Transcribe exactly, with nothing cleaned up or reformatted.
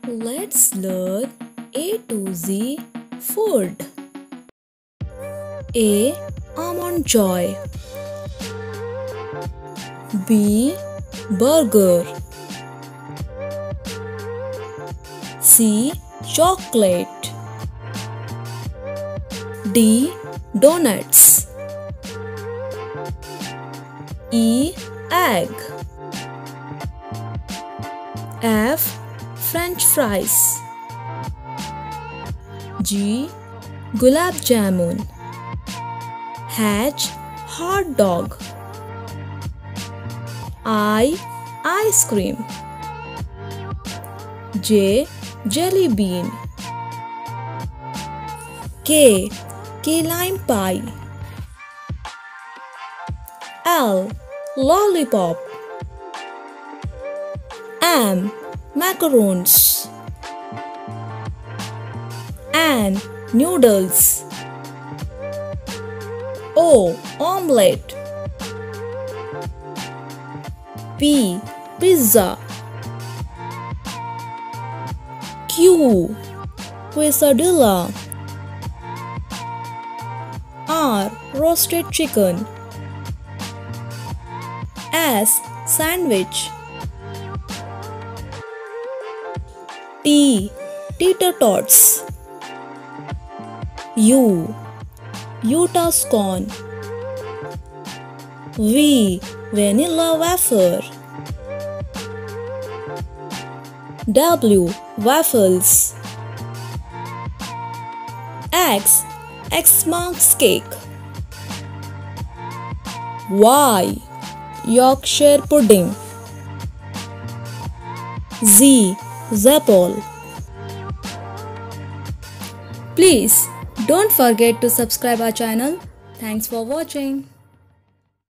Let's learn A to Z food. A. Almond Joy. B. Burger. C. Chocolate. D. Donuts. E. Egg. F. French fries. G. Gulab Jamun. H. Hot dog. I. Ice cream. J. Jelly bean. K. Key lime pie. L. Lollipop. M. Macarons. N. Noodles. O. Omelette. P. Pizza. Q. Quesadilla. R. Roasted chicken. S. Sandwich. T. Tater tots. U. Utah scone. V. Vanilla wafer. W. Waffles. X. X-Marks cake. Y. Yorkshire pudding. Z. Zapple. Please don't forget to subscribe our channel. Thanks for watching.